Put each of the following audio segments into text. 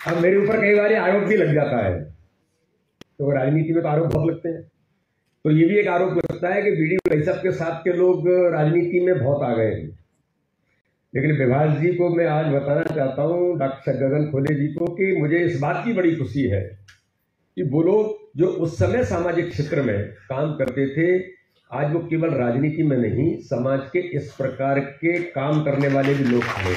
अब मेरे ऊपर कई बार आरोप भी लग जाता है, तो राजनीति में तो आरोप बहुत लगते हैं, तो ये भी एक आरोप लगता है कि बीडी भाई साहब के साथ के लोग राजनीति में बहुत आ गए हैं। लेकिन विभास जी को मैं आज बताना चाहता हूं, डॉक्टर गगन खोले जी को, कि मुझे इस बात की बड़ी खुशी है कि वो लोग जो उस समय सामाजिक क्षेत्र में काम करते थे, आज वो केवल राजनीति में नहीं, समाज के इस प्रकार के काम करने वाले भी लोग थे।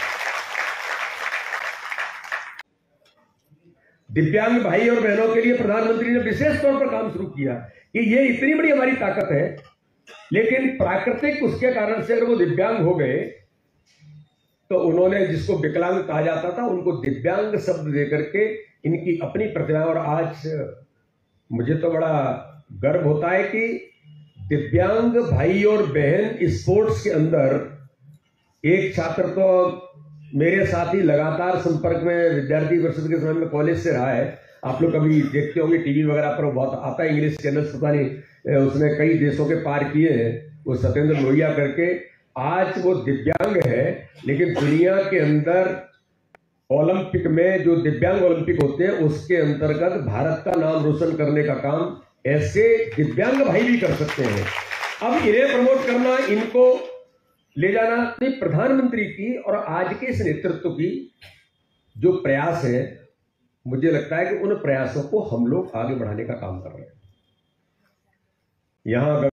दिव्यांग भाई और बहनों के लिए प्रधानमंत्री ने विशेष तौर पर काम शुरू किया कि ये इतनी बड़ी हमारी ताकत है, लेकिन प्राकृतिक उसके कारण से अगर वो दिव्यांग हो गए तो उन्होंने, जिसको विकलांग कहा जाता था, उनको दिव्यांग शब्द देकर के इनकी अपनी प्रतिभा। और आज मुझे तो बड़ा गर्व होता है कि दिव्यांग भाई और बहन स्पोर्ट्स के अंदर, एक छात्र तो मेरे साथ ही लगातार संपर्क में विद्यार्थी परिषद के समय में कॉलेज से रहा है, आप लोग कभी देखते होंगे टीवी वगैरह पर, बहुत आता है इंग्लिश चैनल, पता नहीं, उसने कई देशों के पार किए हैं, वो सत्येंद्र लोहिया करके। आज वो दिव्यांग है, लेकिन दुनिया के अंदर ओलंपिक में जो दिव्यांग ओलंपिक होते हैं उसके अंतर्गत भारत का नाम रोशन करने का काम ऐसे दिव्यांग भाई भी कर सकते हैं। अब इन्हें प्रमोट करना, इनको ले जाना, तो प्रधानमंत्री की और आज के इस नेतृत्व की जो प्रयास है, मुझे लगता है कि उन प्रयासों को हम लोग आगे बढ़ाने का काम कर रहे हैं। यहां